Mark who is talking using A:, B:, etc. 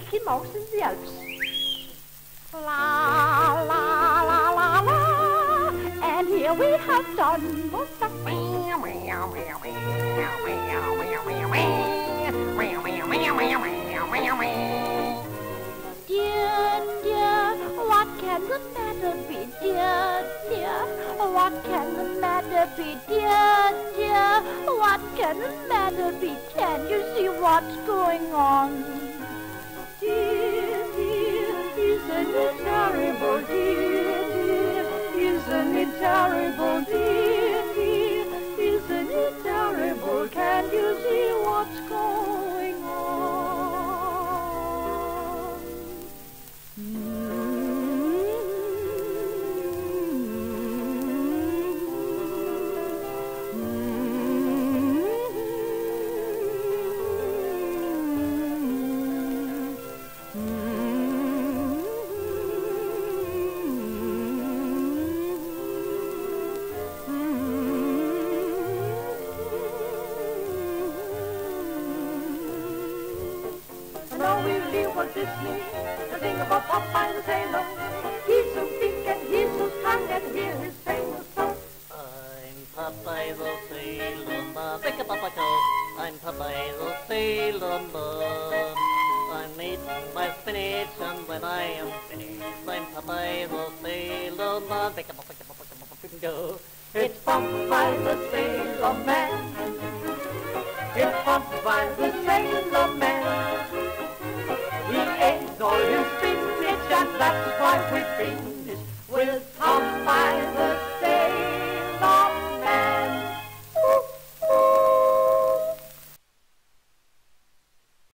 A: Mickey Mouse in the Alps. La la la la la, and here we have Donald Duck. Dear, dear, what can the matter be, dear, dear? What can the matter be, dear, dear? What can the matter be? Can you see what's going on? Dear, dear, isn't it terrible, dear, dear? Isn't it terrible, dear, dear? Isn't it terrible? Can you see what's going on? Walt Disney, the thing about Popeye the Sailor. He's so big and he's so strong, and hear his famous song.
B: I'm Popeye the Sailor Man, pick up a coat. I'm Popeye the Sailor Man. I'm eating my spinach, and when I am finished, I'm Popeye the Sailor Man, pick up and go.
A: It's Popeye the Sailor Man. It's Popeye the Sailor Man. He ate all his spinach, and that's why we've been